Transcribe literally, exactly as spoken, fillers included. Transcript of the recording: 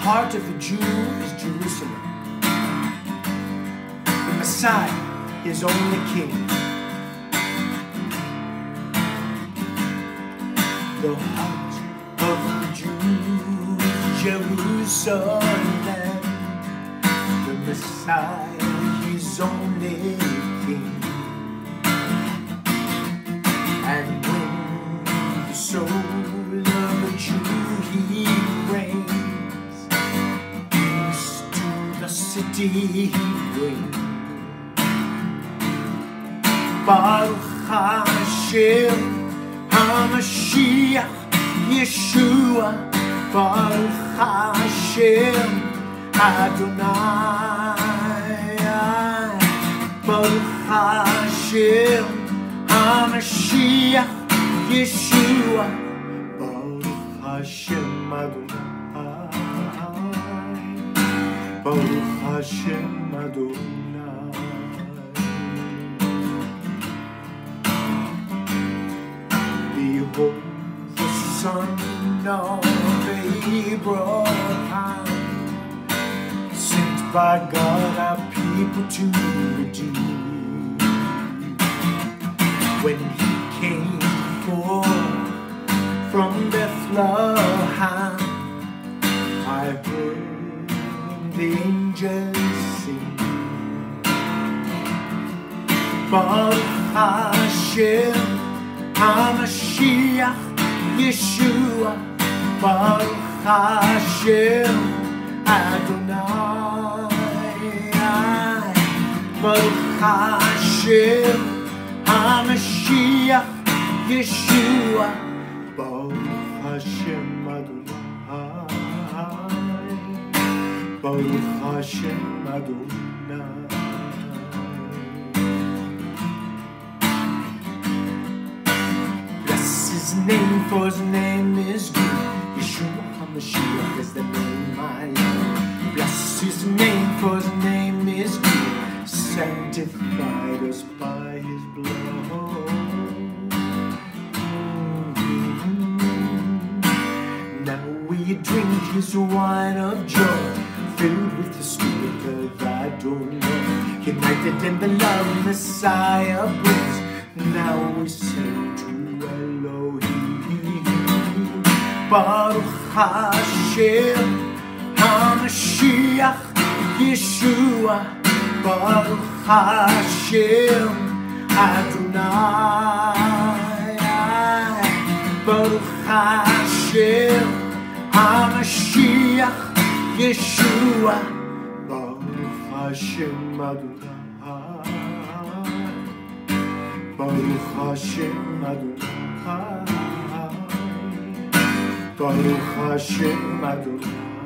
heart of the Jew is Jerusalem. The Messiah is only King. The heart of the Jew is Jerusalem. The Messiah, He's only King. And when the soul of a Jew He reigns, peace to the city He brings. Baruch Hashem HaMashiach Yeshua, Baruch Hashem Adonai, Baruch Hashem HaMashiach Yeshua, Baruch Hashem Adonai, Baruch Hashem Adonai. Behold the son of Abraham, sent by God our people to redeem. When He came forth from Bethlehem, I heard the angels sing. Baruch Hashem HaMashiach Yeshua, Baruch Hashem Adonai, Baruch Hashem HaMashiach Yeshua, Baruch Hashem Adonai, Baruch Hashem Adonai. Bless His name, for His name is good. Yeshua HaMashiach is the name I love. Bless His name, for His name is good. Sanctified us by His blood. Mm-hmm. Now we drink His wine of joy, filled with the Spirit of Adonai, united in the love Messiah brings. Now we sing to Elohim. Baruch Hashem HaMashiach Yeshua, Baruch Hashem Adonai, Baruch Hashem HaMashiach Yeshua, Baruch Hashem Adonai, Baruch Hashem Adonai, Baruch Hashem Adonai.